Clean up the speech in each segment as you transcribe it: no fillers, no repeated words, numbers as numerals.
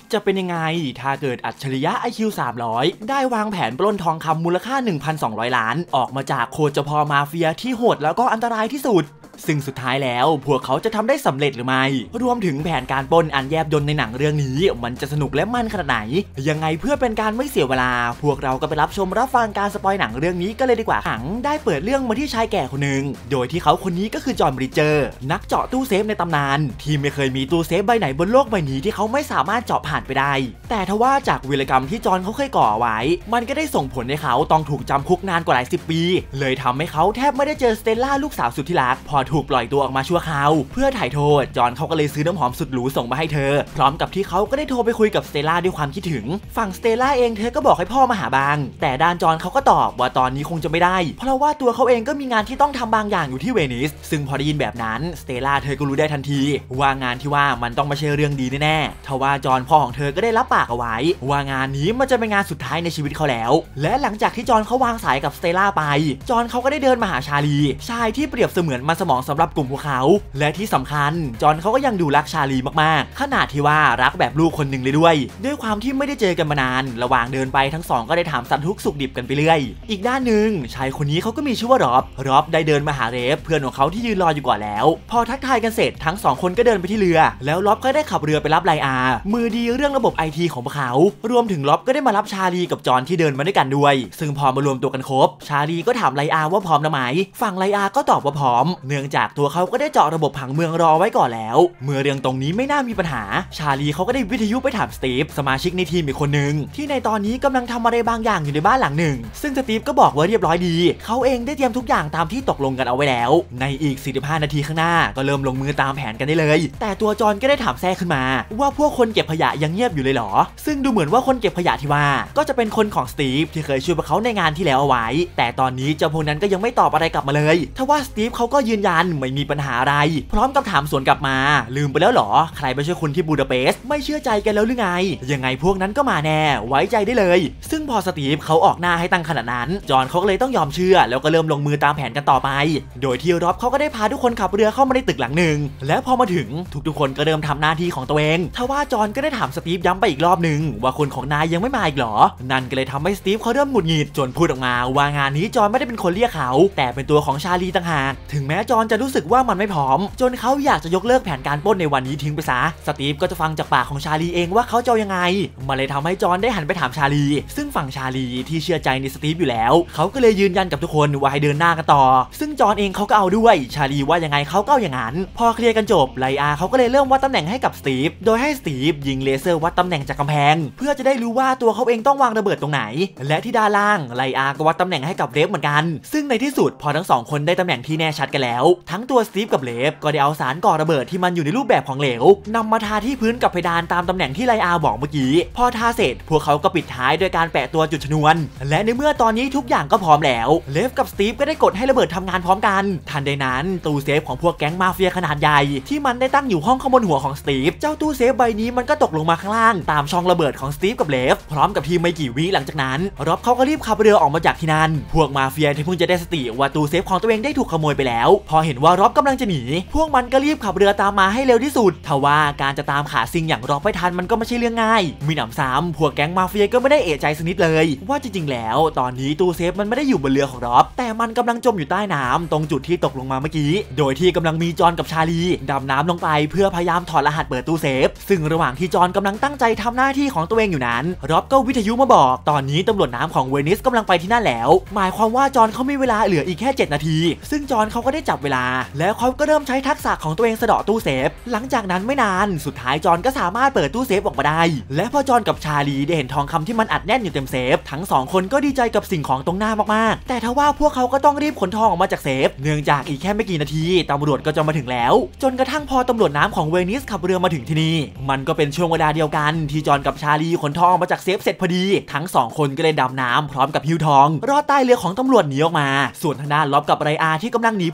จะเป็นยังไงถ้าเกิดอัจฉริยะ IQ 300ได้วางแผนปล้นทองคำมูลค่า 1,200 ล้านออกมาจากโคจรมาเฟียที่โหดแล้วก็อันตรายที่สุดซึ่งสุดท้ายแล้วพวกเขาจะทำได้สำเร็จหรือไม่รวมถึงแผนการปล้นอันแยบยลในหนังเรื่องนี้มันจะสนุกและมันขนาดไหนยังไงเพื่อเป็นการไม่เสียเวลาพวกเราก็ไปรับชมรับฟังการสปอยหนังเรื่องนี้กันเลยดีกว่าหนังได้เปิดเรื่องมาที่ชายแก่คนหนึ่งโดยที่เขาคนนี้ก็คือจอห์น บริดเจอร์นักเจาะตู้เซฟในตำนานที่ไม่เคยมีตู้เซฟใบไหนบนโลกใบนี้ที่เขาไม่สามารถเจาะผ่านไปได้แต่ทว่าจากวีรกรรมที่จอห์นเขาเคยก่อไว้มันก็ได้ส่งผลให้เขาต้องถูกจำคุกนานกว่าหลายสิบปีเลยทำให้เขาแทบไม่ได้เจอสเตลล่าลูกสาวสุดที่รักพอถูกปล่อยตัวออกมาชั่วคราวเพื่อถ่ายโทษจอห์นเขาก็เลยซื้อน้ำหอมสุดหรูส่งมาให้เธอพร้อมกับที่เขาก็ได้โทรไปคุยกับสเตลล่าด้วยความคิดถึงฝั่งสเตลล่าเองเธอก็บอกให้พ่อมาหาบางแต่ด้านจอห์นเขาก็ตอบว่าตอนนี้คงจะไม่ได้เพราะว่าตัวเขาเองก็มีงานที่ต้องทำบางอย่างอยู่ที่เวนิสซึ่งพอได้ยินแบบนั้นสเตลล่าเธอก็รู้ได้ทันทีว่างานที่ว่ามันต้องไม่ใช่เรื่องดีแน่ๆทว่าจอห์นพ่อของเธอก็ได้รับปากเอาไว้ว่างานนี้มันจะเป็นงานสุดท้ายในชีวิตเขาแล้วและหลังจากที่จอห์นเขาวางสายกับสเตลล่าไปจอห์นเขาก็ได้เดินมาหาชาลีชายที่เปรียบเสมือนมันสมองสำหรับกลุ่มพวกเขาและที่สำคัญจอห์นเขาก็ยังดูรักชาลีมากๆขนาดที่ว่ารักแบบลูกคนหนึ่งเลยด้วยความที่ไม่ได้เจอกันมานานระหว่างเดินไปทั้งสองก็ได้ถามสารทุกข์สุขดิบกันไปเรื่อยอีกด้านหนึ่งชายคนนี้เขาก็มีชื่อว่าร็อบได้เดินมาหาเรฟเพื่อนของเขาที่ยืนรออยู่ก่อนแล้วพอทักทายกันเสร็จทั้งสองคนก็เดินไปที่เรือแล้วร็อบก็ได้ขับเรือไปรับไลอามือดีเรื่องระบบ IT ของพวกเขารวมถึงร็อบก็ได้มารับชาลีกับจอห์นที่เดินมาด้วยกันด้วยซึ่งพอมารวมตัวกันครบชาลีก็ถามไลอาว่าพร้อมแล้วไหมฝั่งไลอาก็ตอบว่าพร้อมเนื่องจากตัวเขาก็ได้เจาะระบบผังเมืองรอไว้ก่อนแล้วเมื่อเรื่องตรงนี้ไม่น่ามีปัญหาชาลีเขาก็ได้วิทยุไปถามสตีฟสมาชิกในทีมอีกคนนึงที่ในตอนนี้กำลังทำอะไรบางอย่างอยู่ในบ้านหลังหนึ่งซึ่งสตีฟก็บอกว่าเรียบร้อยดีเขาเองได้เตรียมทุกอย่างตามที่ตกลงกันเอาไว้แล้วในอีก45นาทีข้างหน้าก็เริ่มลงมือตามแผนกันได้เลยแต่ตัวจอห์นก็ได้ถามแทรกขึ้นมาว่าพวกคนเก็บขยะยังเงียบอยู่เลยเหรอซึ่งดูเหมือนว่าคนเก็บขยะที่ว่าก็จะเป็นคนของสตีฟที่เคยช่วยพวกเขาในงานที่แล้วเอาไว้แต่ตอนนี้เจ้าพวกนั้นก็ยังไม่ตอบอะไรกลับมาเลยทว่าสตีฟเขาก็ยืนยันไม่มีปัญหาอะไรพร้อมกับถามสวนกลับมาลืมไปแล้วเหรอใครไปช่วยคุณที่บูดาเปสต์ไม่เชื่อใจกันแล้วหรือไงยังไงพวกนั้นก็มาแน่ไว้ใจได้เลยซึ่งพอสตีฟเขาออกหน้าให้ตั้งขนาดนั้นจอห์นเขาก็เลยต้องยอมเชื่อแล้วก็เริ่มลงมือตามแผนกันต่อไปโดยที่ร็อบเขาก็ได้พาทุกคนขับเรือเข้ามาในตึกหลังหนึ่งและพอมาถึงทุกคนก็เริ่มทำหน้าที่ของตัวเองทว่าจอห์นก็ได้ถามสตีฟย้ำไปอีกรอบหนึ่งว่าคนของนายยังไม่มาอีกหรอนั่นก็เลยทำให้สตีฟเขาเริ่มหงุดหงิดจนพูดออกมาว่างานนี้จอห์นไม่ได้เป็นคนเรียกเขาแต่เป็นตัวของชาลีต่างหากถึงแม้จอห์นจะรู้สึกว่ามันไม่พร้อมจนเขาอยากจะยกเลิกแผนการปล้นในวันนี้ทิ้งไปซะสตีฟก็จะฟังจากปากของชาลีเองว่าเขาจะยังไงมันเลยทำให้จอห์นได้หันไปถามชาลีซึ่งฝั่งชาลีที่เชื่อใจในสตีฟอยู่แล้วเขาก็เลยยืนยันกับทุกคนว่าให้เดินหน้ากันต่อซึ่งจอห์นเองเขาก็เอาด้วยชาลีว่ายังไงเขาก็เอาอย่างนั้นพอเคลียร์กันจบไลอาเขาก็เลยเริ่มวัดตำแหน่งให้กับสตีฟโดยให้สตีฟยิงเลเซอร์วัดตำแหน่งจากกำแพงเพื่อจะได้รู้ว่าตัวเขาเองต้องวางระเบิดตรงไหนและที่ด้านล่างไลอาก็วัดตำแหน่งให้กับเรฟเหมือนกันซึ่งในที่สุดพอทั้งสองคนได้ตำแหน่งที่แน่ชัดกันแล้วทั้งตัวสตีฟกับเรฟก็ได้เอาสารก่อระเบิดที่มันอยู่ในรูปแบบของเหลวนำมาทาที่พื้นกับเพดานตามตำแหน่งที่ไลอาบอกเมื่อกี้พอทาเสร็จพวกเขาก็ปิดท้ายโดยการแปะตัวจุดชนวนและในเมื่อตอนนี้ทุกอย่างก็พร้อมแล้วเรฟกับสตีฟก็ได้กดให้ระเบิดทำงานพร้อมกันทันใดนั้นตู้เซฟของพวกแก๊งมาเฟียขนาดใหญ่ที่มันได้ตั้งอยู่ห้องข้างบนหัวของสตีฟเจ้าตู้เซฟใบนี้มันก็ตกลงมาข้างล่างตามช่องระเบิดของสตีฟกับเรฟพร้อมกับทีมไม่กี่วิหลังจากนั้นร็อบเขาก็รีบขับเรือออกมาจากที่นั่นพวกมาเฟียที่เพิ่งจะได้สติว่าตู้เซฟของตัวเองได้ถูกขโมยไปแล้วพอเห็นว่าร็อบกำลังจะหนีพวกมันก็รีบขับเรือตามมาให้เร็วที่สุดทว่าการจะตามขาซิงอย่างร็อบไปทันมันก็ไม่ใช่เรื่องง่ายมีหนำซ้ำพวกแก๊งมาเฟียก็ไม่ได้เอะใจสักนิดเลยว่าจริงๆแล้วตอนนี้ตู้เซฟมันไม่ได้อยู่บนเรือของร็อบแต่มันกำลังจมอยู่ใต้น้ำตรงจุดที่ตกลงมาเมื่อกี้โดยที่กำลังมีจอห์นกับชาลีดำน้ำลงไปเพื่อพยายามถอดรหัสเปิดตู้เซฟซึ่งระหว่างที่จอห์นกำลังตั้งใจทำหน้าที่ของตัวเองอยู่นั้นร็อบก็วิทยุมาบอกตอนนี้ตำรวจน้ำของเวนิสกำลังไปที่นั่นแล้วหมายความว่าจอห์นเขามีเวลาเหลืออีกแค่7นาทีซึ่งจอห์นเขาก็ได้จับเวลาแล้วเขาก็เริ่มใช้ทักษะของตัวเองสะเดาะตู้เซฟหลังจากนั้นไม่นานสุดท้ายจอห์นก็สามารถเปิดตู้เซฟออกมาได้และพอจอห์นกับชาลีได้เห็นทองคำที่มันอัดแน่นอยู่เต็มเซฟทั้ง2คนก็ดีใจกับสิ่งของตรงหน้ามากๆแต่ทว่าพวกเขาก็ต้องรีบขนทองออกมาจากเซฟเนื่องจากอีกแค่ไม่กี่นาทีตำรวจก็จะมาถึงแล้วจนกระทั่งพอตำรวจน้ำของเวนิสขับเรือมาถึงที่นี่มันก็เป็นช่วงเวลาเดียวกันที่จอห์นกับชาลีขนทองออกมาจากเซฟเสร็จพอดีทั้ง2คนก็เลยดำน้ำพร้อมกับหิ้วทองรอดใต้เรือของตำรวจหนีออกมาส่วนทางด้านล็อบกับไรอาที่กำลังหนีพวกมาเฟีย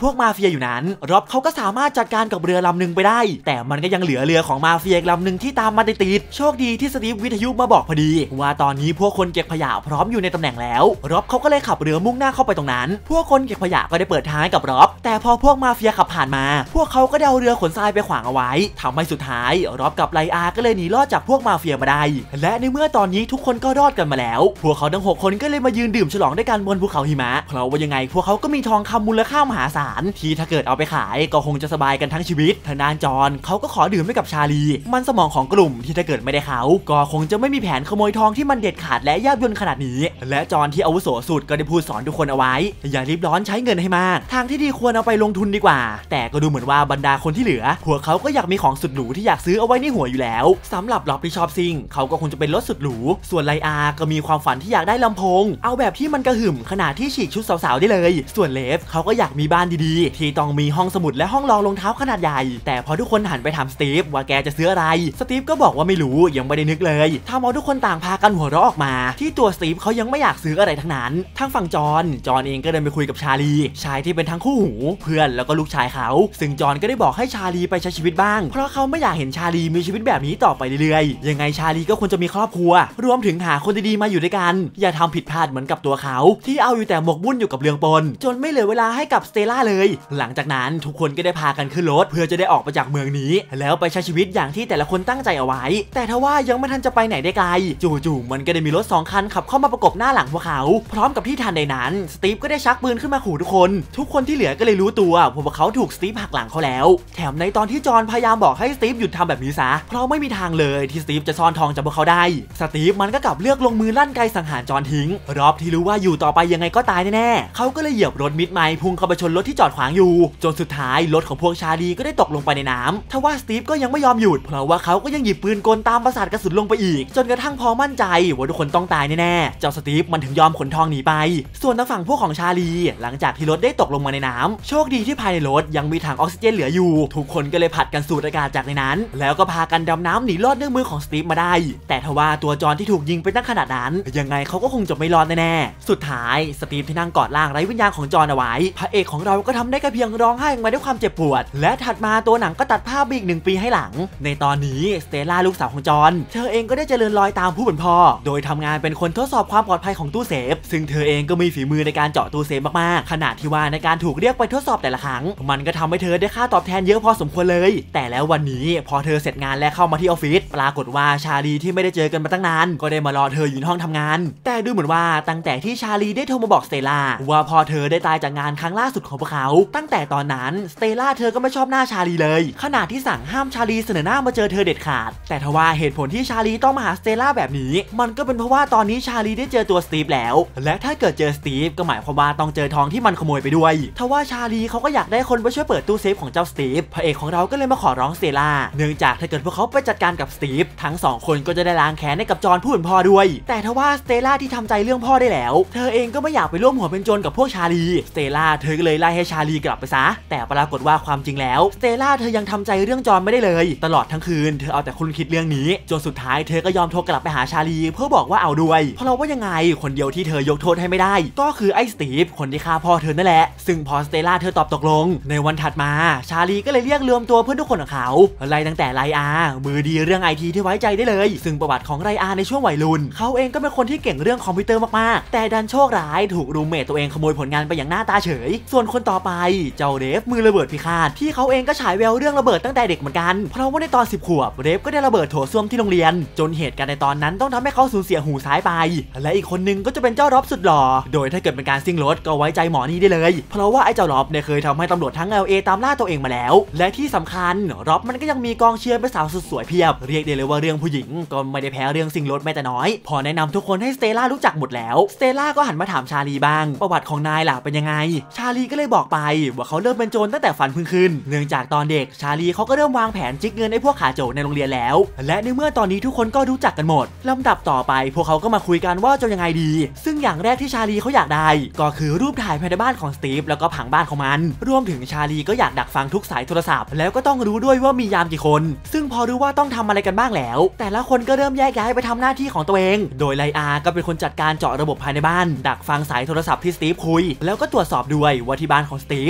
ฟียอยู่นั้นร็อบเขาก็สามารถจัดการกับเรือลำหนึ่งไปได้แต่มันก็ยังเหลือเรือของมาเฟียลำหนึ่งที่ตามมาติดโชคดีที่สตีฟวิทยุมาบอกพอดีว่าตอนนี้พวกคนเก็บขยะพร้อมอยู่ในตำแหน่งแล้วร็อบเขาก็เลยขับเรือมุ่งหน้าเข้าไปตรงนั้นพวกคนเก็บขยะก็ได้เปิดทางให้กับร็อบแต่พอพวกมาเฟียขับผ่านมาพวกเขาก็ได้เอาเรือขนทรายไปขวางเอาไว้ทำให้สุดท้ายร็อบกับไลอาก็เลยหนีรอดจากพวกมาเฟียมาได้และในเมื่อตอนนี้ทุกคนก็รอดกันมาแล้วพวกเขาทั้ง6คนก็เลยมายืนดื่มฉลองด้วยกันบนภูเขาหิมะเพราะว่ายังไงพวกเขาก็มีทองคำมูลค่ามหาศาลที่ถ้าเกิดเอาไปขายก็คงจะสบายกันทั้งชีวิตทางด้านจอนเขาก็ขอดื่มให้กับชาลีมันสมองของกลุ่มที่ถ้าเกิดไม่ได้เขาก็คงจะไม่มีแผนขโมยทองที่มันเด็ดขาดและแยบยลขนาดนี้และจอนที่อาวุโสสุดก็ได้พูดสอนทุกคนเอาไว้อย่ารีบร้อนใช้เงินให้มากทางที่ดีควรเอาไปลงทุนดีกว่าแต่ก็ดูเหมือนว่าบรรดาคนที่เหลือพวกเขาก็อยากมีของสุดหรูที่อยากซื้อเอาไว้ในหัวอยู่แล้วสำหรับล็อบที่ชอบซิ่งเขาก็คงจะเป็นรถสุดหรูส่วนไลอาก็มีความฝันที่อยากได้ลำโพงเอาแบบที่มันกระหึ่มขนาดที่ฉีกชุดสาวๆได้เลยส่วนเลฟเขาก็อยากมีบ้านดีๆที่ต้องมีห้องสมุดและห้องรองรองเท้าขนาดใหญ่แต่พอทุกคนหันไปถามสตีฟว่าแกจะซื้ออะไรสตีฟก็บอกว่าไม่รู้ยังไม่ได้นึกเลยทำเอาทุกคนต่างพากันหัวเราะออกมาที่ตัวสตีฟเขายังไม่อยากซื้ออะไรทั้งนั้นทางฝั่งจอนเองก็เดินไปคุยกับชาลีชายที่เป็นทั้งคู่หูเพื่อนแล้วก็ลูกชายเขาซึ่งจอนก็ได้บอกให้ชาลีไปใช้ชีวิตบ้างเพราะเขาไม่อยากเห็นชาลีมีชีวิตแบบนี้ต่อไปเรื่อยๆยังไงชาลีก็ควรจะมีครอบครัวรวมถึงหาคนดีๆมาอยู่ด้วยกันอย่าทำผิดพลาดเหมือนกับตัวเขาที่เอาอยู่แต่หมกมุ่นอยู่กับเรื่องปนจนไม่เหลือเวลาให้กับสเตล่าเลยหลังจากนั้นทุกคนก็ได้พากันขึ้นรถเพื่อจะได้ออกไปจากเมืองนี้แล้วไปใช้ชีวิตอย่างที่แต่ละคนตั้งใจเอาไว้แต่ทว่ายังไม่ทันจะไปไหนได้ไกลจู่ๆมันก็ได้มีรถ2 คันขับเข้ามาประกบหน้าหลังพวกเขาพร้อมกับที่ทันใดนั้นสตีฟก็ได้ชักปืนขึ้นมาขู่ทุกคนที่เหลือก็เลยรู้ตัวพวกเขาถูกสตีฟหักหลังเขาแล้วแถมในตอนที่จอนพยายามบอกให้สตีฟหยุดทำแบบนี้ซะเพราะไม่มีทางเลยที่สตีฟจะซ่อนทองจากพวกเขาได้สตีฟมันก็กลับเลือกลงมือลั่นไกสังหารจอนทิ้งรอบที่รู้ว่าอยู่ต่อไปยังไงก็ตายแน่ๆเขาก็เลยเหยียบรถมิดไมล์พุ่งเข้าไปชนรถที่จอดขวางอยู่จนสุดท้ายรถของพวกชาลีก็ได้ตกลงไปในน้ำทว่าสตีฟก็ยังไม่ยอมหยุดเพราะว่าเขาก็ยังหยิบปืนกลตามประสาทกระสุนลงไปอีกจนกระทั่งพอมั่นใจว่าทุกคนต้องตายแน่ๆเจ้าสตีฟมันถึงยอมขนทองหนีไปส่วนทางฝั่งพวกของชาลีหลังจากที่รถได้ตกลงมาในน้ำโชคดีที่ภายในรถยังมีถังออกซิเจนเหลืออยู่ทุกคนก็เลยผัดกันสูดอากาศจากในนั้นแล้วก็พากันดำน้ำหนีรอดด้วยมือของสตีฟมาได้แต่ทว่าตัวจอนที่ถูกยิงไปตั้งขนาดนั้นยังไงเขาก็คงจะไม่รอดแน่ๆสุดท้ายสตีฟที่นั่งกอดร่างไร้วิญญาณของจอนเอาไว้พระเอกของเราก็ทำได้แค่เพียงร้องไห้ออกมาด้วยความเจ็บปวดและถัดมาตัวหนังก็ตัดภาพไปอีก1 ปีให้หลังในตอนนี้สเตลล่าลูกสาวของจอนเธอเองก็ได้เจริญรอยตามผู้เป็นพ่อโดยทำงานเป็นคนทดสอบความปลอดภัยของตู้เซฟซึ่งเธอเองก็มีฝีมือในการเจาะตู้เซฟมากๆขนาดที่ว่าในการถูกเรียกไปทดสอบแต่ละครั้งมันก็ทำให้เธอได้ค่าตอบแทนเยอะพอสมควรเลยแต่แล้ววันนี้พอเธอเสร็จงานและเข้ามาที่ออฟฟิศปรากฏว่าชาลีที่ไม่ได้เจอกันมาตั้งนานก็ได้มารอเธออยู่ในห้องทำงานแต่ดูเหมือนว่าตั้งแต่ที่ชาลีได้โทรมาบอกสเตลล่าว่าพอเธอได้ตายจากงานครั้งล่าสุดของพวกเขาตั้งแต่ตอนนั้นสเตลล่าเธอก็ไม่ชอบหน้าชาลีเลยขนาดที่สั่งห้ามชาลีเสนอหน้ามาเจอเธอเด็ดขาดแต่ทว่าเหตุผลที่ชาลีต้องมาหาสเตลล่าแบบนี้มันก็เป็นเพราะว่าตอนนี้ชาลีได้เจอตัวสตีฟแล้วและถ้าเกิดเจอสตีฟก็หมายความว่าต้องเจอทองที่มันขโมยไปด้วยทว่าชาลีเขาก็อยากได้คนไปช่วยเปิดตู้เซฟของเจ้าสตีฟพระเอกของเราก็เลยมาขอร้องสเตลล่าเนื่องจากถ้าเกิดพวกเขาไปจัดการกับสตีฟทั้ง2 คนก็จะได้ล้างแค้นให้กับจอนผู้เป็นพ่อด้วยแต่ทว่าสเตลล่าที่ทำใจเรื่องพ่อได้แล้วเธอเองก็ไม่อยากไปร่วมหัวเป็นโจรกับพวกชาลีสเตลล่าเธอก็เลยไล่ให้ชาลีกลับไปซะแต่ปรากฏว่าความจริงแล้วสเตลล่าเธอยังทำใจเรื่องจอนไม่ได้เลยตลอดทั้งคืนเธอเอาแต่คุณคิดเรื่องนี้จนสุดท้ายเธอก็ยอมโทรกลับไปหาชาลีเพื่อบอกว่าเอาด้วยเพราะเราว่ายังไงคนเดียวที่เธอยกโทษให้ไม่ได้ก็คือไอ้สตีฟคนที่ฆ่าพ่อเธอนั่นแหละซึ่งพอสเตลล่าเธอตอบตกลงในวันถัดมาชาลีก็เลยเรียกรวมตัวเพื่อนทุกคนของเขาไล่ตั้งแต่ไลอามือดีเรื่องไอทีที่ไว้ใจได้เลยซึ่งประวัติของไลอาในช่วงวัยรุ่นเขาเองก็เป็นคนที่เก่งเรื่องคอมพิวเตอร์มากๆแต่ดันโชคร้ายถูกรูมเมทตัวเองขโมยผลงานไปอย่างหน้าตาเฉยส่วนคนต่อไปเจ้าเรฟมือระเบิดพิฆาตที่เขาเองก็ฉายแววเรื่องระเบิดตั้งแต่เด็กเหมือนกันเพราะว่าในตอน10 ขวบเรฟก็ได้ระเบิดโถส้วมที่โรงเรียนจนเหตุการณ์ในตอนนั้นต้องทำให้เขาสูญเสียหูซ้ายไปและอีกคนนึงก็จะเป็นเจ้าร็อบสุดหล่อโดยถ้าเกิดเป็นการซิ่งรถก็ไว้ใจหมอนี่ได้เลยเพราะว่าไอ้เจ้าร็อบเนี่ยเคยทำให้ตำรวจทั้ง LA ตามล่าตัวเองมาแล้วและที่สำคัญร็อบมันก็ยังมีกองเชียร์เป็นสาวสุดสวยเพียบเรียกได้เลยว่าเรื่องผู้หญิงก็ไม่ได้แพ้เรื่องซิ่งรถแม้แต่น้อยพอแนะนำทุกคนให้สเตลล่ารู้จักหมดแล้วสเตลล่าก็หันมาถามชาลีบ้างประวัติของนายล่ะเป็นยังไงชาลีก็เลยบอกไปว่าเขาเริ่มเป็นโจรตั้งแต่ฟันเพิ่งขึ้นเนื่องจากตอนเด็กชาลีเขาก็เริ่มวางแผนจิกเงินให้พวกขาโจรในโรงเรียนแล้วและในเมื่อตอนนี้ทุกคนก็รู้จักกันหมดลำดับต่อไปพวกเขาก็มาคุยกันว่าจะยังไงดีซึ่งอย่างแรกที่ชาลีเขาอยากได้ก็คือรูปถ่ายภายในบ้านของสตีฟแล้วก็ผังบ้านของมันรวมถึงชาลีก็อยากดักฟังทุกสายโทรศัพท์แล้วก็ต้องรู้ด้วยว่ามียามกี่คนซึ่งพอรู้ว่าต้องทำอะไรกันบ้างแล้วแต่ละคนก็เริ่มแยกย้ายไปทำหน้าที่ของตัวเองโดยไลอาก็เป็นคนจัดการเจาะระบบภายในบ้านดักฟังสายโทรศัพท์ที่สตีฟคุยแล้วก็ตรวจสอบด้วยว่าที่บ้านของสตีฟ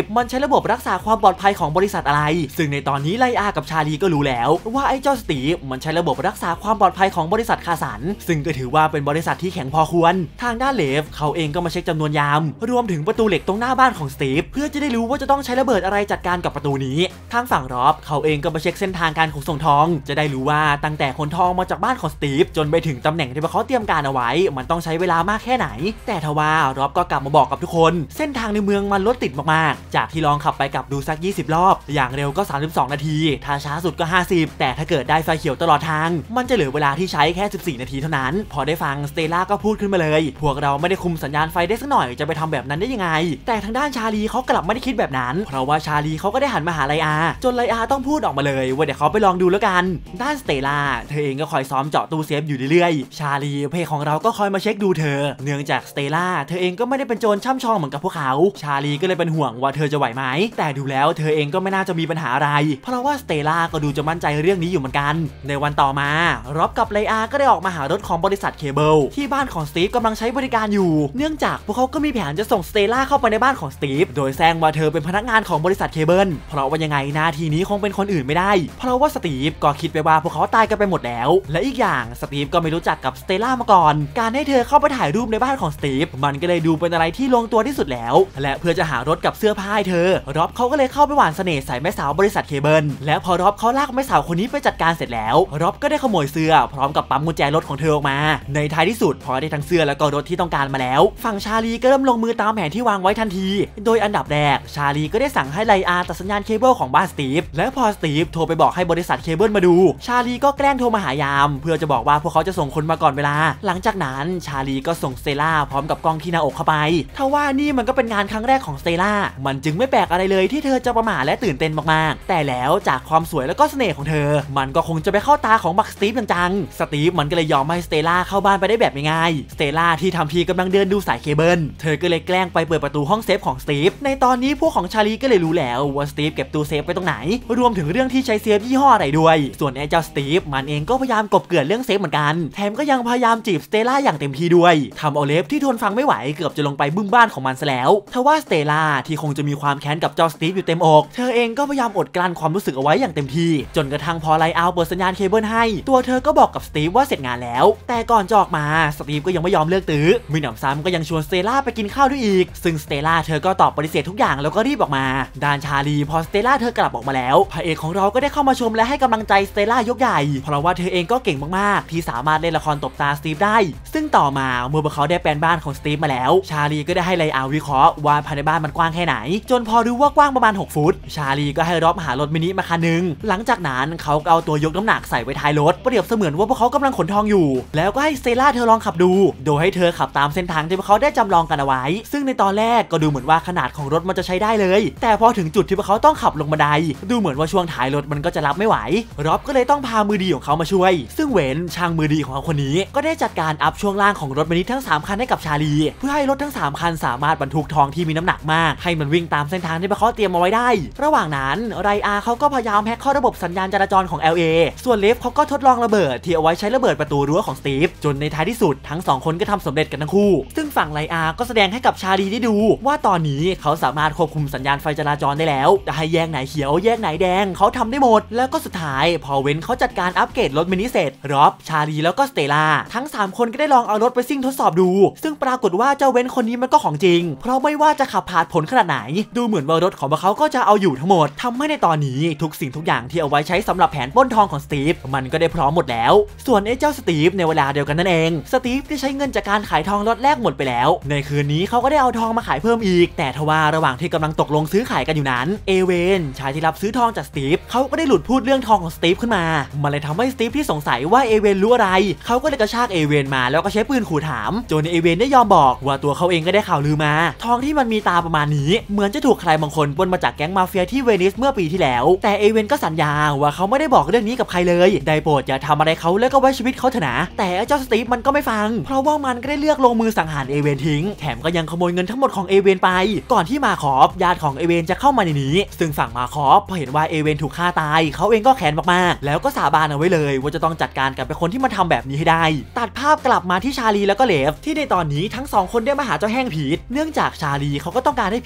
มันใช้ระบบรักษาความปลอดภัยของบริษัทอะไรซึ่งในตอนนี้ไลอากับชาลีก็รู้แล้วว่าไอ้เจ้าสตีฟมันใช้ระบบรักษาความปลอดภัยของบริษัทคาสันซึ่งก็ถือว่าเป็นบริษัทที่แข็งพอควรทางด้านเลฟเขาเองก็มาเช็คจำนวนยามรวมถึงประตูเหล็กตรงหน้าบ้านของสตีฟเพื่อจะได้รู้ว่าจะต้องใช้ระเบิดอะไรจัดการกับประตูนี้ทางฝั่งรอบเขาเองก็มาเช็คเส้นทางการขนส่งทองจะได้รู้ว่าตั้งแต่ขนทองมาจากบ้านของสตีฟจนไปถึงตำแหน่งที่เขาเตรียมการเอาไว้มันต้องใช้เวลามากแค่ไหนแต่ทว่ารอบก็กลับมาบอกกับทุกคนเส้นทางในเมืองมันรถติดมากๆจากที่ลองขับไปกลับดูสัก20รอบอย่างเร็วก็32นาทีถ้าช้าสุดก็50แต่ถ้าเกิดได้ไฟเขียวตลอดทางมันจะเหลือเวลาที่ใช้แค่14นาทีเท่านั้นพอได้ฟังสเตล่าก็พูดขึ้นมาเลยพวกเราไม่ได้คุมสัญญาณไฟได้สักหน่อยจะไปทำแบบนั้นได้ยังไงแต่ทางด้านชาลีเขากลับไม่ได้คิดแบบนั้นเพราะว่าชาลีเขาก็ได้หันมาหาไลอาจนไลอาต้องพูดออกมาเลยว่าเดี๋ยวเขาไปลองดูแล้วกันด้านสเตล่าเธอเองก็คอยซ้อมเจาะตู้เซฟอยู่เรื่อยๆชาลีเพของเราก็คอยมาเช็คดูเธอเนื่องจากสเตล่าเธอเองก็ไม่ได้เป็นโจรช่ำชองเหมือนกับพวกเขาชาลีก็เลยเป็นห่วงว่าเธอจะไหวไหมแต่ดูแล้วเธอเองก็ไม่น่าจะมีปัญหาอะไรเพราะว่าสเตล่าก็ดูจะมั่นใจเรื่องนี้อยู่เหมือนกันในวันต่อมาร็อบกับไลอาก็ได้ออกมาหารถของบริษัทเคเบิลที่บ้านของสตีฟกำลังใช้บริการอยู่เนื่องจากพวกเขาก็มีแผนจะส่งสเตล่าเข้าไปในบ้านของสตีฟโดยแซงว่าเธอเป็นพนักงานของบริษัทเคเบิลเพราะว่ายังไงหน้าที่นี้คงเป็นคนอื่นไม่ได้เพราะว่าสตีฟก็คิดไปว่าพวกเขาตายกันไปหมดแล้วและอีกอย่างสตีฟก็ไม่รู้จักกับสเตล่ามาก่อนการให้เธอเข้าไปถ่ายรูปในบ้านของสตีฟมันก็เลยดูเป็นอะไรที่ลงตัวที่สุดแล้วและเพื่อจะหารถกับเสื้อผ้าให้เธอร็อบเขาก็เลยเข้าไปหว่านเสน่ห์ใส่แม่สาวบริษัทเคเบิลและพอร็อบเขาลากแม่สาวคนนี้ไปจัดการเสร็จแล้วร็อบก็ได้ขโมยเสื้อพร้อมกับปั๊มกุญแจรถของเธอออกมาในท้ายที่สุดพอได้ทั้งเสื้อและก็รถที่ต้องการมาแล้วฝั่งชาลีก็เริ่มลงมือตามแผนที่วางไว้ทันทีโดยอันดับแรกชาลีก็ได้สั่งให้ไลอาตัดสัญญาณเคเบิลของบ้านสตีฟและพอสตีฟโทรไปบอกให้บริษัทเคเบิลมาดูชาลีก็แกล้งโทรมาหายามเพื่อจะบอกว่าพวกเขาจะส่งคนมาก่อนเวลาหลังจากนั้นชาลีก็ส่งสเตล่าพร้อมกับกล้องที่หน้าอกเข้าไปทว่านี่มันก็เป็นงานครั้งแรกของสเตล่ามันจึงไม่แปลกอะไรเลยที่เธอจะประหม่าและตื่นเต้นมากๆแต่แล้วจากความสวยและก็เสน่ห์ของเธอมันก็คงจะไปเข้าตาของบักสตีฟจังๆสตีฟมันก็เลยยอมให้สเตล่าเข้าบ้านไปได้แบบง่ายๆสเตล่าที่ทำทีกำลังเดินดูสายเคเบิลเธอก็เลยแกล้งไปเปิดประตูห้องเซฟของสตีฟในตอนนี้พวกของชาลีก็เลยรู้แล้วว่าสตีฟเก็บตู้เซฟไว้ตรงไหนรวมถึงเรื่องที่ใช้เซฟยี่ห้ออะไรด้วยส่วนไอ้เจ้าสตีฟมันเองก็พยายามกบเกลื่อนเรื่องเซฟเหมือนกันแถมก็ยังพยายามจีบสเตล่าอย่างเต็มที่ด้วยทำเอาเลฟที่ทนฟังไม่ไหวเกือบจะลงไปบึ้มบ้านของมันซะแล้วทว่าสเตล่าที่คงจะมีความแค้นกับเจ้าสตีฟอยู่เต็มอกเธอเองก็พยายามอดกลั้นความรู้สึกเอาไว้อย่างเต็มที่จนกระทั่งพอไลอาเปิดสัญญาณเคเบิลให้ตัวเธอก็บอกกับสตีฟว่าเสร็จงานแล้วแต่ก่อนจะออกมาสตีฟก็ยังไม่ยอมเลิกตื้อมีหนำซ้ำก็ยังชวนสเตล่าไปกินข้าวด้วยอีกซึ่งสเตล่าเธอก็ตอบปฏิเสธทุกอย่างแล้วก็รีบออกมาด้านชาลีพอสเตล่าเธอกลับออกมาแล้วพระเอกของเราก็ได้เข้ามาชมและให้กำลังใจสเตล่ายกใหญ่เพราะว่าเธอเองก็เก่งมากๆที่สามารถเล่นละครตบตาสตีฟได้ซึ่งต่อมาเมื่อพวกเขาได้แปลนบ้านของสตีฟมาแล้วชาลีก็ได้ให้ไลอาวิเคราะห์ว่าภายในบ้านมันกว้างแค่ไหนจนพอรู้ว่ากว้างประมาณ6 ฟุตชาลีก็ให้ร็อบหารถมินิมาคันนึงหลังจากนั้นเขาก็เอาตัวยกน้ำหนักใส่ไว้ท้ายรถเปรียบเสมือนว่าพวกเขากำลังขนทองอยู่แล้วก็ให้สเตล่าเธอลองขับดูโดยให้เธอขับตามเส้นทางที่พวกเขาได้จำลองกันเอาไว้ซึ่งในตอนแรกก็ดูเหมือนว่าขนาดของรถมันจะใช้ได้เลยแต่พอถึงจุดที่พวกเขาต้องขับลงบันไดดูเหมือนว่าช่วงท้ายรถมันก็จะรับไม่ไหวร็อบก็เลยต้องพามือดีของเขามาช่วยซึ่งเวนช่างมือดีของเขาคนนี้ก็ได้จัดการอัพช่วงล่างของรถมินิทั้ง3คันให้กับชาลีเพื่อให้รถทั้ง3คันสามารถบรรทุกทองที่มีน้ำหนักมากให้มันวิ่งตามเส้นทางที่พวกเขาเตรียมเอาไว้ได้ระหว่างนั้นไรอาเขาก็พยายามแฮกเข้าระบบสัญญาณจราจรของ LA ส่วนเลฟเขาก็ทดลองระเบิดที่เอาไว้ใช้ระเบิดประตูรั้วของสตีฟจนในท้ายที่สุดทั้ง2คนก็ทำสำเร็จกันทั้งคู่ซึ่งฝั่งไรอาก็แสดงให้กับชาลีได้ดูว่าตอนนี้เขาสามารถควบคุมสัญญาณไฟจราจรได้แล้วจะให้แยกไหนเขียวแยกไหนแดงเขาทำได้หมดแล้วก็สุดท้ายพอเว้นเขาจัดการอัปเกรดรถมินิเสร็จร็อบชาลีแล้วก็สเตล่าทั้ง3คนก็ได้ลองเอารถไปซิ่งทดสอบดูซึ่งปรากฏว่าเจ้าเว้นคนนี้มันก็ของจริงเพราะไม่ว่าจะขับผ่านผลขนาดไหนดูเหมือนว่ารถของพวกเขาก็จะเอาอยู่ทั้งหมดทำให้ในตอนนี้ทุกสิ่งทุกอย่างที่เอาไว้ใช้สำหรับแผนปล้นทองของสตีฟมันก็ได้พร้อมหมดแล้วส่วนไอ้เจ้าสตีฟในเวลาเดียวกันนั่นเองสตีฟได้ใช้เงินจากการขายทองล็อตแรกหมดไปแล้วในคืนนี้เขาก็ได้เอาทองมาขายเพิ่มอีกแต่ทว่าระหว่างที่กำลังตกลงซื้อขายกันอยู่นั้นเอเวนชายที่รับซื้อทองจากสตีฟเขาก็ได้หลุดพูดเรื่องทองของสตีฟขึ้นมามันเลยทำให้สตีฟที่สงสัยว่าเอเวนรู้อะไรเขาก็เลยกระชากเอเวนมาแล้วก็ใช้ปืนขู่ถามจนเอเวนได้ยอมบอกว่าตัวเขาเองก็ได้ข่าวลือมาทองที่มันมีตาประมาณนี้เหมือนจะถูกใครบางคนปล้นมาจากแก๊งมาเฟียที่เวนิสเมื่อปีที่แล้วแต่เอเวนก็สัญญาว่าเขาไม่ได้บอกเรื่องนี้กับใครเลยได้โปรดอย่าทำอะไรเขาแล้วก็ไว้ชีวิตเขาเถอะนะแต่เจ้าสตีฟมันก็ไม่ฟังเพราะว่ามันก็ได้เลือกลงมือสังหารเอเวนทิ้งแถมก็ยังขโมยเงินทั้งหมดของเอเวนไปก่อนที่มาคอฟญาติของเอเวนจะเข้ามาในนี้ซึ่งฝั่งมาคอฟพอเห็นว่าเอเวนถูกฆ่าตายเขาเองก็แค้นมากๆแล้วก็สาบานเอาไว้เลยว่าจะต้องจัดการกับคนที่มาทำแบบนี้ให้ได้ตัดภาพกลับมาที่ชาลีแล้วก็เลฟที่ในตอนนี้ทั้ง2คนได้มาหาเจ้าแห้งพีทเนื่องจากชาลีเขาก็ต้องการให้พีทจัดการ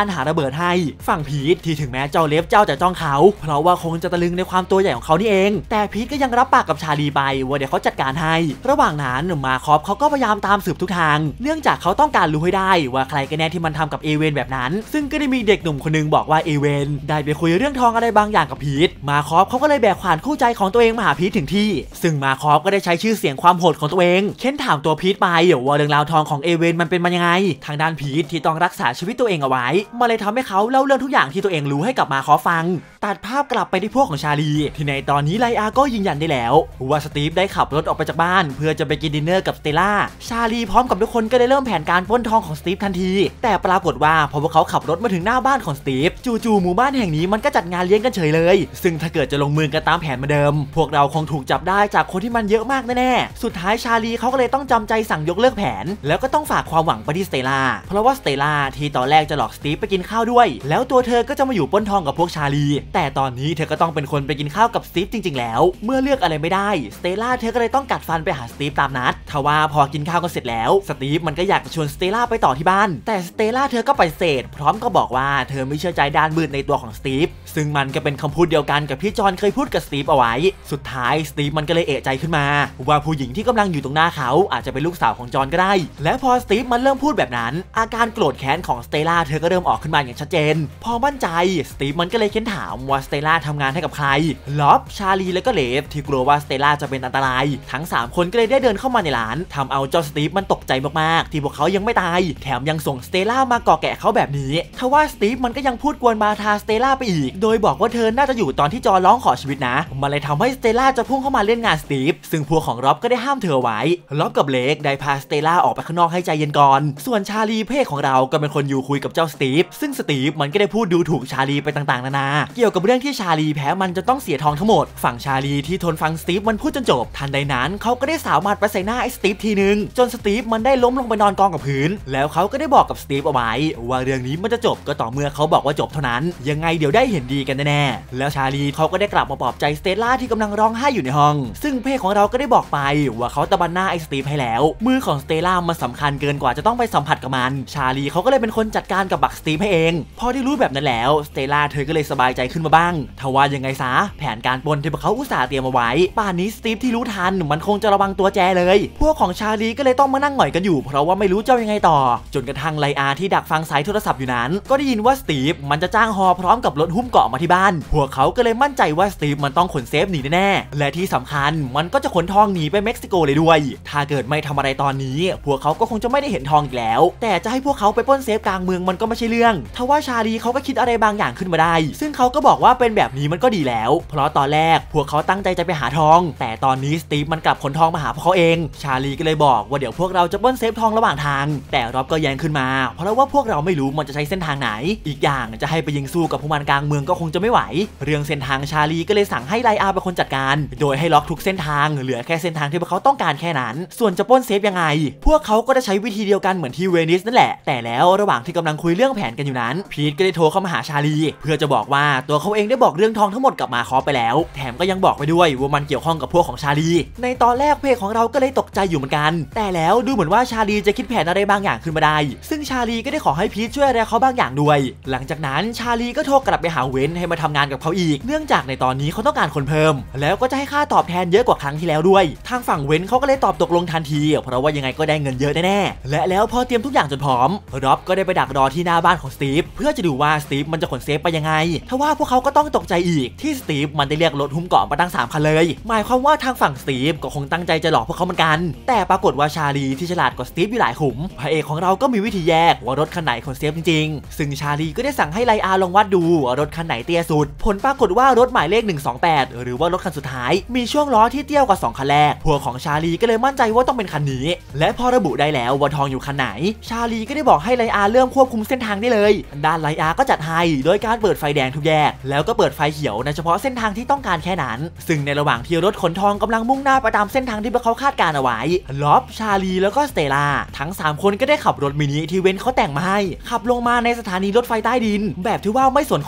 การหาระเบิดให้ฝั่งพีทที่ถึงแม้เจ้าเลฟเจ้าจะจ้องเขาเพราะว่าคงจะตะลึงในความตัวใหญ่ของเขานี่เองแต่พีทก็ยังรับปากกับชาลีไปว่าเดี๋ยวเขาจัดการให้ระหว่างนั้นมาคอฟเขาก็พยายามตามสืบทุกทางเนื่องจากเขาต้องการรู้ให้ได้ว่าใครกันแน่ที่มันทำกับเอเวนแบบนั้นซึ่งก็ได้มีเด็กหนุ่มคนนึงบอกว่าเอเวนได้ไปคุยเรื่องทองอะไรบางอย่างกับพีทมาคอฟเขาก็เลยแบกขวานคู่ใจของตัวเองมาหาพีทถึงที่ซึ่งมาคอฟก็ได้ใช้ชื่อเสียงความโหดของตัวเองเค้นถามตัวพีทไปว่าเรื่องราวทองของเอเวนมันเป็นมายังไงทางด้านพีทที่ต้องรักษาชีวิตตัวเองเอาไว้มาเลยทำให้เขาเล่าเรื่องทุกอย่างที่ตัวเองรู้ให้กับมาคอฟฟังตัดภาพกลับไปที่พวกของชาลีที่ในตอนนี้ไลอาก็ยืนยันได้แล้วว่าสตีฟได้ขับรถออกไปจากบ้านเพื่อจะไปกินดินเนอร์กับสเตล่าชาลีพร้อมกับทุกคนก็ได้เริ่มแผนการปล้นทองของสตีฟทันทีแต่ปรากฏว่าพอพวกเขาขับรถมาถึงหน้าบ้านของสตีฟจู่ๆหมู่บ้านแห่งนี้มันก็จัดงานเลี้ยงกันเฉยเลยซึ่งถ้าเกิดจะลงมือกันตามแผนเหมือนเดิมพวกเราคงถูกจับได้จากคนที่มันเยอะมากแน่ๆสุดท้ายชาลีเขาก็เลยต้องจำใจสั่งยกเลิกแผนแล้วก็ต้องฝากความหวังไปที่สเตล่าเพราะว่าสเตล่าที่ตอนแรกจะหลอกสตีฟไปกินข้าวด้วยแล้วตัวเธอก็จะมาอยู่ปล้นทองกับพวกชาลีแต่ตอนนี้เธอก็ต้องเป็นคนไปกินข้าวกับสตีฟจริงๆแล้วเมื่อเลือกอะไรไม่ได้สเตล่าเธอก็เลยต้องกัดฟันไปหาสตีฟตามนัดทว่าพอกินข้าวกันเสร็จแล้วสตีฟมันก็อยากจะชวนสเตล่าไปต่อที่บ้านแต่สเตล่าเธอก็ปฏิเสธพร้อมก็บอกว่าเธอไม่เชื่อใจด้านมืดในตัวของสตีฟซึ่งมันก็เป็นคำพูดเดียวกันกับที่จอห์นเคยพูดกับสตีฟเอาไว้สุดท้ายสตีฟมันก็เลยเอะใจขึ้นมาว่าผู้หญิงที่กำลังอยู่ตรงหน้าเขาอาจจะเป็นลูกสาวของจอห์นก็ได้และพอสตีฟมันเริ่มพูดแบบนั้นอาการโกรธแค้นของสเตล่าเธอก็เริ่มออกขึ้นมาอย่างชัดเจนพอมั่นใจสตีฟมันก็เลยเค้นถามว่าสเตล่าทำงานให้กับใครล็อบชาลีและก็เลฟที่กลัวว่าสเตล่าจะเป็นอันตรายทั้ง3คนก็เลยได้เดินเข้ามาในร้านทำเอาเจ้าสตีฟมันตกใจมากๆที่พวกเขายังไม่ตายแถมยังส่งสเตล่ามาก่อแกะเขาแบบนี้ทว่าสตีฟมันก็ยังพูดกวนบาทาสเตล่าไปอีกโดยบอกว่าเธอน่าจะอยู่ตอนที่จอร้องขอชีวิตนะมันเลยทำให้สเตล่าจะพุ่งเข้ามาเล่นงานสตีฟซึ่งพวกของล็อบก็ได้ห้ามเธอไว้ล็อบกับเลกได้พาสเตล่าออกไปข้างนอกให้ใจเย็นก่อนส่วนชาลีเพ่ของเราก็เป็นคนอยู่คุยกับเจ้าสตีฟซึ่งสตีฟมันก็ได้พูดดูถูกชาลีไปต่างๆนานาเกี่ยวกับเรื่องที่ชาลีแพ้มันจะต้องเสียทองทั้งหมดฝั่งชาลีที่ทนฟังสตีฟมันพูดจนจบทันใดนั้นเขาก็ได้สาวหมัดไปใส่หน้าไอ้สตีฟทีนึงจนสตีฟมันได้ล้มลงไปนอนกองกับพื้นแล้วเขาก็ได้บอกกับสตีฟเอาไว้ว่าเรื่องนี้มันจะจบก็ต่อเมื่อเขาบอกว่าจบเท่านั้นยังไงเดี๋ยวได้เห็นดีกันแน่ๆแล้วชาลีเขาก็ได้กลับมาปลอบใจสเตล่าที่กำลังร้องไห้อยู่ในห้องซึ่งเพ่ของเราก็ได้บอกไปว่าเขาตะบันหน้าไอ้สตีฟให้แล้วมือของสเตล่ามันสำคัญเกินกว่าจะต้องไปสัมผัสกับมันชาลีเขาก็เลยเป็นคนจัดการกับบักสตีฟให้เองพอได้รู้แบบนั้นแล้วสเตล่าเธอก็เลยสบายใจขึ้นมาบ้างทว่ายังไงซะแผนการปล้นที่พวกเขาอุตส่าห์เตรียมเอาไว้ป่านนี้สตีฟที่รู้ทันมันคงจะระวังตัวแจเลยพวกของชาลีก็เลยต้องมานั่งหงอยกันอยู่เพราะว่าไม่รู้จะยังไงต่อจนกระทั่งไลอาที่ดักฟังสายโทรศัพท์อยู่นั้นก็ได้ยินว่าสตีฟมันจะจ้างฮอพร้อมกับรถหุ้มเกาะมาที่บ้านพวกเขาก็เลยมั่นใจว่าสตีฟมันต้องขนเซฟหนีแน่ๆและที่สำคัญมันก็จะขนทองหนีไปเม็กซิโกเลยด้วยถ้าเกิดไม่ทำอะไรตอนนี้พวกเขาก็คงจะไม่ได้เห็นทองอีกแล้วแต่จะให้พวกเขาไปปล้นเซฟกลางเมืองมันก็ไม่ใช่เรื่องทว่าชาลีเขาก็คิดอะไรบางอย่างขึ้นมาได้ซึ่งเขาก็บอกว่าเป็นแบบนี้มันก็ดีแล้วเพราะตอนแรกพวกเขาตั้งใจจะไปหาทองแต่ตอนนี้สตีฟมันกลับขนทองมาหาพวกเขาเองชาลีก็เลยบอกว่าเดี๋ยวพวกเราจะปล้นเซฟทองระหว่างทางแต่รอบก็แย้งขึ้นมาเพราะว่าพวกเราไม่รู้มันจะใช้เส้นทางไหนอีกอย่างจะให้ไปยิงสู้กับพวกมันกลางเมืองก็คงจะไม่ไหวเรื่องเส้นทางชาลีก็เลยสั่งให้ไลอาเป็นคนจัดการโดยให้ล็อกทุกเส้นทางเหลือแค่เส้นทางที่พวกเขาต้องการแค่นั้นส่วนจะปล้นเซฟยังไงพวกเขาก็จะใช้วิธีเดียวกันเหมือนที่เวนิสนั่นแหละแต่แล้วระหว่างที่กำลังคุยเรื่องแผนกันอยู่นั้นพีทก็ได้โทรเข้ามาหาชาลีเพื่อจะบอกว่าตัวเขาเองได้บอกเรื่องทองทั้งหมดกับมาคอฟไปแล้วแถมก็ยังบอกไปด้วยว่ามันเกี่ยวข้องกับพวกของชาลีในตอนแรกเพจของเราก็เลยตกใจอยู่เหมือนกันแต่แล้วดูเหมือนว่าชาลีจะคิดแผนอะไรบางอย่างขึ้นมาได้ซึ่งชาลีก็ได้ขอให้พีทช่วยอะไรเขาบางอย่างด้วยหลังจากนั้นชาลีก็โทรกลับไปหาเว้นให้มาทำงานกับเขาอีกเนื่องจากในตอนนี้เขาต้องการคนเพิ่มแล้วก็จะให้ค่าตอบแทนเยอะกว่าครั้งที่แล้วด้วยทางฝั่งเว้นเขาก็เลยตอบตกลงทันทีเพราะว่ายังไงก็ได้เงินเยอะแน่ๆและแล้วพอเตรียมทุกอย่างจนพร้อมร็อบก็ได้ไปดักรอที่หน้าบ้านของสตีฟเพื่อจะดูว่าสตีฟมันจะขนเซฟไปยังไงทว่าพวกเขาก็ต้องตกใจอีกที่สตีฟมันได้เรียกรถหุ้มเกาะมาตั้ง3 คันเลยหมายความว่าทางฝั่งสตีฟก็คงตั้งใจจะหลอกพวกเขาเหมือนกันแต่ปรากฏว่าชาลีที่ฉลาดกว่าสตีฟอยู่หลายขุมพระเอกของเราก็มีวิธีแยกว่ารถคันไหนขนเซฟจริงๆซึ่งชาลีก็ได้สั่งให้ไลอาลองวัดดูว่ารถคันไหนเตี้ยสุดผลปรากฏว่ารถหมายเลข128หรือว่ารถคันสุดท้ายมีช่วงล้อที่เตี้ยกว่า2 คันแรกพวกของชาลีก็เลยมั่นใจว่าต้องเป็นคันนี้และพอระบุได้แล้วว่าทองอยู่คันไหนชาลีก็ได้บอกให้ไลอาเริ่มควบคุมเส้นทางได้เลยด้านไลอาก็จัดให้โดยการเปิดไฟแดงทุกแยกแล้วก็เปิดไฟเขียวในเฉพาะเส้นทางที่ต้องการแค่นั้นซึ่งในระหว่างที่รถขนทองกำลังมุ่งหน้าไปตามเส้นทางที่พวกเขาคาดการเอาไว้ล็อบชาลีแล้วก็สเตล่าทั้ง3 คนก็ได้ขับรถมินิที่เว้นเขาแต่งมาให้ขับลงมาในสถานีรถไฟใต้ดินแบบที่ว่าไม่สนคนข้างล่าง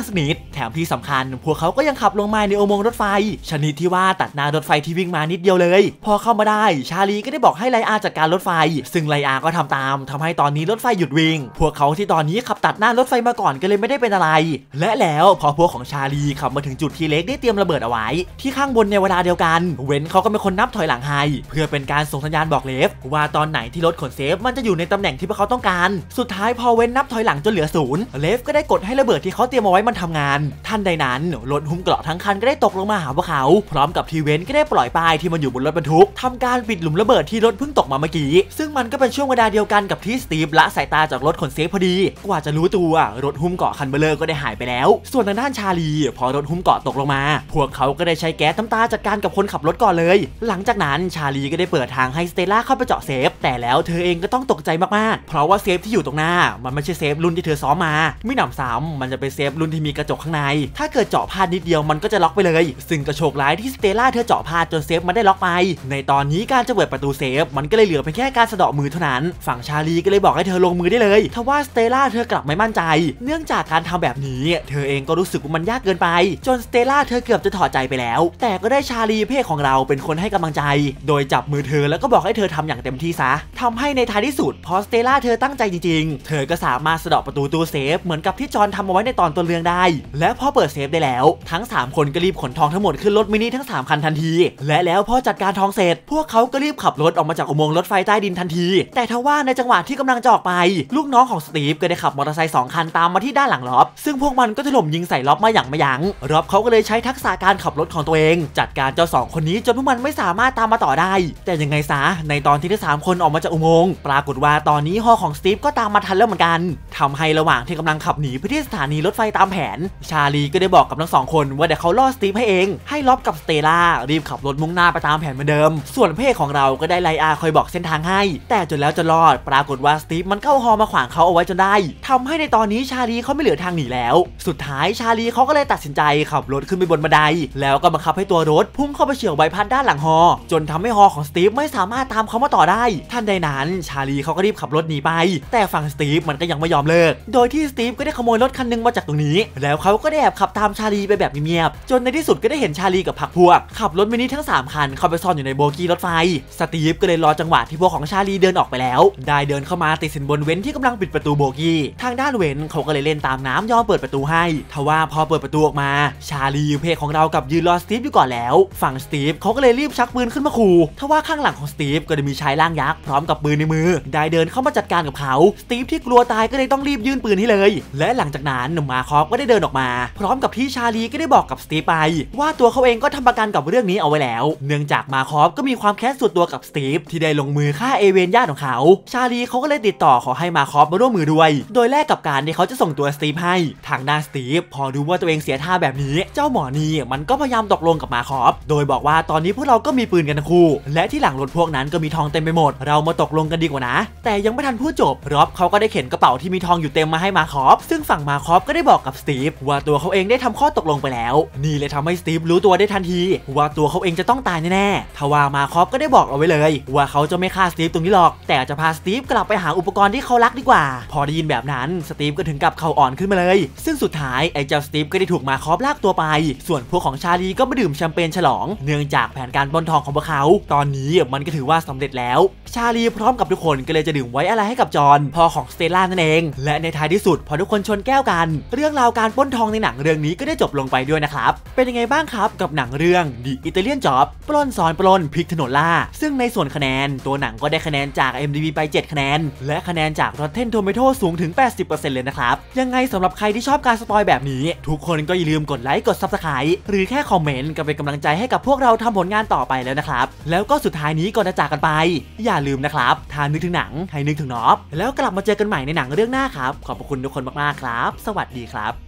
สักนิดแถมที่สำคัญพวกเขาก็ยังขับลงมาในอุโมงค์รถไฟชนิดที่ว่าตัดหน้ารถไฟที่วิ่งมานิดเดียวเลยพอเข้ามาได้ชาลีก็ได้บอกให้ไลอาจัดการรถไฟซึ่งไลอาก็ทำตามทำให้ตอนนี้รถไฟหยุดวิ่งพวกเขาที่ตอนนี้ขับตัดหน้ารถไฟมาก่อนก็เลยไม่ได้เป็นอะไรและแล้วพอพวกของชาลีขับมาถึงจุดที่เล็กได้เตรียมระเบิดเอาไว้ที่ข้างบนในเวลาเดียวกันเว้นเขาก็เป็นคนนับถอยหลังให้เพื่อเป็นการส่งสัญญาณบอกเลฟว่าตอนไหนที่รถขนเซฟมันจะอยู่ในตำแหน่งที่พวกเขาต้องการสุดท้ายพอเว้นนับถอยหลังจนเหลือ0เลฟก็ได้กดให้ระเบิดที่เขาเตรียมเอาไว้มันทำงานทันใดนั้นรถหุ้มเกราะทั้งคันก็ได้ตกลงมาหาพวกเขาพร้อมกับที่เว้นก็ได้ปล่อยป้ายที่มันอยู่บนรถบรรทุกทำการปิดหลุมระเบิดที่รถเพิ่งตกมาเมื่อกี้ซึ่งมันก็เป็นช่วงเวลาเดียวกันกับที่สตีฟละสายตาจากรถขนเซฟพอดีกว่าจะรู้ตัวรถหุ้มเกราะคันเบลอก็ได้หายไปแล้วส่วนทางด้านชาลีพอรถหุ้มเกราะตกลงมาพวกเขาก็ได้ใช้แก๊สน้ำตาจัดการกับคนขับรถก่อนเลยหลังจากนั้นชาลีก็ได้เปิดทางให้สเตลล่าเข้าไปเจาะเซฟแต่แล้วเธอเองก็ต้องตกใจมากๆเพราะว่าเซฟที่อยู่ตรงหน้ามันไม่ใช่เซฟรุ่นที่เธอซ้อมมาไม่หนำซ้ำมันจะเป็นเซฟรุ่นที่มีกระจกข้างในถ้าเกิดเจาะพลาดนิดเดียวมันก็จะล็อกไปเลยซึ่งกระโชกร้ายที่สเตลล่าเธอเจาะพลาดจนเซฟมันได้ล็อกไปในตอนนี้การจะเปิดประตูเซฟมันก็เลยเหลือเพียงแค่การสะเดาะมือเท่านั้นฝั่งชาลีก็เลยบอกให้เธอลงมือได้เลยทว่าสเตลล่าเธอกลับไม่มั่นใจเนื่องจากการทำแบบนี้เธอเองก็รู้สึกว่ามันยากเกินไปจนสเตลล่าเธอเกือบจะถอดใจไปแล้วแต่ก็ได้ชาลีเพ่ของเราเป็นคนให้กำลังใจโดยจับมือเธอแล้วก็บอกให้เธอทำอย่างเต็มที่ซะทำให้ในท้ายที่สุดพอสเตลล่าเธอตั้งใจจริงๆเธอก็สามารถสะเดาะประตูตู้เซฟเหมือนกับที่จอห์นทำเอาไว้ในตอนต้นเรื่องได้และพอเปิดเซฟได้แล้วทั้ง3คนก็รีบขนทองทั้งหมดขึ้นรถมินิทั้ง3คันทันทีและแล้วพอจัดการทองเสร็จพวกเขาก็รีบขับรถออกมาจากอุโมงค์รถไฟใต้ดินทันทีแต่ทว่าในจังหวะที่กำลังจะออกไปลูกน้องของสตีฟก็ได้ขับมอเตอร์ไซค์2คันตามมาที่ด้านหลังล็อบซึ่งพวกมันก็ถล่มยิงใส่ล็อบมาอย่างไม่ยั้งล็อบเขาก็เลยใช้ทักษะการขับรถของตัวเองจัดการเจ้า2คนนี้จนพวกมันไม่สามารถตามมาต่อได้แต่ยังไงซะในตอนที่ทั้ง3คนออกมาจากอุโมงค์ปรากฏว่าตอนนี้ฮอของสตีฟก็ตามมาทันแล้วเหมือนกันทำให้ระหว่างที่กำลังขับหนีไปที่สถานีรถไฟตามแผนชาลีก็ได้บอกกับทั้ง2คนว่าเดี๋ยวเขาล่อสตีฟให้เองให้ล็อบกับสเตลล่ารีบขับรถมุ่งหน้าไปตามแผนเหมือนเดิมส่วนเพ่ของเราก็ได้ไลอาคอยบอกเส้นทางให้แต่จนแล้วจะรอดปรากฏว่าสตีฟมันเข้าฮอมาขวางเขาเอาไว้จนได้ทำให้ในตอนนี้ชาลีเขาไม่เหลือทางหนีแล้วสุดท้ายชาลีเขาก็เลยตัดสินใจขับรถขึ้นไปบนบันไดแล้วก็บังคับให้ตัวรถพุ่งเข้าไปเฉี่ยวใบพัดด้านหลังฮอจนทำให้ฮอของสตีฟไม่สามารถตามเขามาต่อได้ทันใดนั้นชาลีเขาก็รีบขับรถหนีไปแต่ฝั่งสตีฟมันก็ยังไม่ยอมเลิกโดยที่สตีฟก็ได้ขโมยรถคันนึงมาจากตรงนี้แล้วเขาก็ได้แอบขับตามชาลีไปแบบเงียบๆจนในที่สุดก็ได้เห็นชาลีกับพรรคพวกขับรถมินิทั้ง3คันเข้าไปซ่อนอยู่ในโบกี้รถไฟสตีฟก็เลยรอจังหวะที่พวกของชาลีเดินออกไปแล้วได้เดินเข้ามาติดสินบนเว้นที่กำลังปิดประตูโบกี้ทางด้านเว้นเขาก็เลยเล่นตามน้ำยอมเปิดประตูให้ทว่าพอเปิดประตูออกมาชาลีเพของเรากับยืนรอสตีฟอยู่ก่อนแล้วฝั่งสตีฟเขาก็เลยรีบชักปืนขึ้นมาขู่ทว่าข้างหลังของสตีฟก็ได้มีชายร่างยักษ์พร้อมกับปืนในมือได้เดินเข้ามาจัดการกับเขาสตีฟที่กลัวตายก็เลยต้องรีบยื่นปืนให้เลยและหลังจากนั้นมาคอฟก็ได้เดินออกมาพร้อมกับที่ชาลีก็ได้บอกกับสตีฟไปว่าตัวเขาเองก็ทำประกันกับเรื่องนี้เอาไว้แล้วเนื่องจากมาคอฟก็มีความแค้นส่วนตัวกับสตีฟที่ได้ลงมือฆ่าเอเวนญาติของเขาชาลีเขาก็เลยติดต่อขอให้มาคอฟมาร่วมมือด้วยโดยแลกกับการที่เขาจะส่งตัวสตีฟให้ทางด้านสตีฟพอรู้ว่าตัวเองเสียท่าแบบนี้เจ้าหมอนี่มันก็พยายามตกลงกับมาคอฟโดยบอกว่าตอนนี้พวกเราก็มีปืนกันทั้งคู่และที่หลังรถพวกนั้นก็มีทองเต็มไปหมดเรามาตกลงกันดีกว่านะแต่ยังไม่ทันพูดจบร็อบเขาก็ได้เข็นกระเป๋าที่มีทองอยู่เต็มมาให้มาคอฟซึ่งฝั่งมาคอฟก็ได้บอกกับสตีฟว่าตัวเขาเองได้ทำข้อตกลงไปแล้วนี่เลยทำให้สตีฟรู้ตัวได้ทันทีว่าตัวเขาเองจะต้องตายแน่ๆทว่ามาคอฟก็ได้บอกเอาไว้เลยว่าเขาจะไม่ฆ่าสตีฟตรงนี้หรอกแต่จะพาสตีฟกลับไปหาอุปกรณ์ที่เขารักดีกว่าพอได้ยินแบบนั้นสตีฟก็ถึงกับเข่าอ่อนขึ้นมาเลยซึ่งสุดท้ายไอ้เจ้าสตีฟก็ได้ถูกมาคอฟลากตัวไปส่วนพวกของชาลีก็มาดื่มแชมเปญฉลองเนื่องจากแผนการปล้นทองของพวกเขาตอนนี้มันก็ถือว่าสำเร็จแล้วชาลีพร้อมกับทุกคนก็เลยจะดื่มไว้อะไรให้กับจอห์นพ่อของสเตลล่านั่นเองและในท้ายที่สุดพอทุกคนชนแก้วกันเรื่องราวการปล้นทองในหนังเรื่องนี้ก็ได้จบลงไปด้วยนะครับเป็นยังไงบ้างครับกับหนังเรื่อง The Italian Job ปล้นซ้อนปล้นพลิกถนนล่าซึ่งในส่วนคะแนนตัวหนังก็ได้คะแนนจาก IMDb ไป7คะแนนและคะแนนจาก Rotten Tomatoes สูงถึง 80% เลยนะครับยังไงสำหรับใครที่ชอบการสปอยแบบนี้ทุกคนก็อย่าลืมกดไลค์กด Subscribe หรือแค่คอมเมนต์ก็เป็นกำลังใจให้กับพวกเราทำผลงานต่อไปแล้วนะครับแล้วก็สุดท้ายนี้ก่อนจะจากกันไปอย่าลืมนะครับถ้านึกถึงหนังให้นึกถึงน็อปแล้วกลับมาเจอกันใหม่ในหนังเรื่องหน้าครับขอบคุณทุกคนมากๆครับสวัสดีครับ